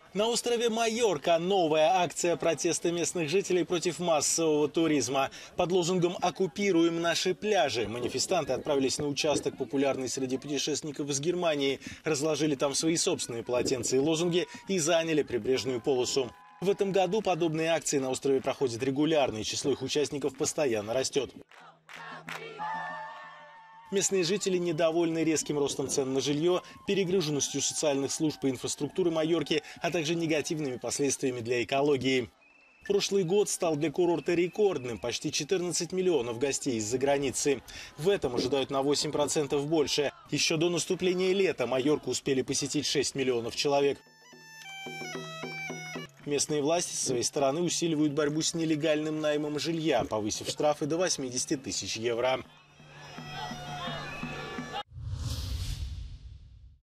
На острове Майорка новая акция протеста местных жителей против массового туризма. Под лозунгом «Оккупируем наши пляжи» манифестанты отправились на участок, популярный среди путешественников из Германии, разложили там свои собственные полотенца и лозунги и заняли прибрежную полосу. В этом году подобные акции на острове проходят регулярно, и число их участников постоянно растет. Местные жители недовольны резким ростом цен на жилье, перегруженностью социальных служб и инфраструктуры Майорки, а также негативными последствиями для экологии. Прошлый год стал для курорта рекордным – почти 14 миллионов гостей из-за границы. В этом ожидают на 8% больше. Еще до наступления лета Майорку успели посетить 6 миллионов человек. Местные власти со своей стороны усиливают борьбу с нелегальным наймом жилья, повысив штрафы до 80 тысяч евро.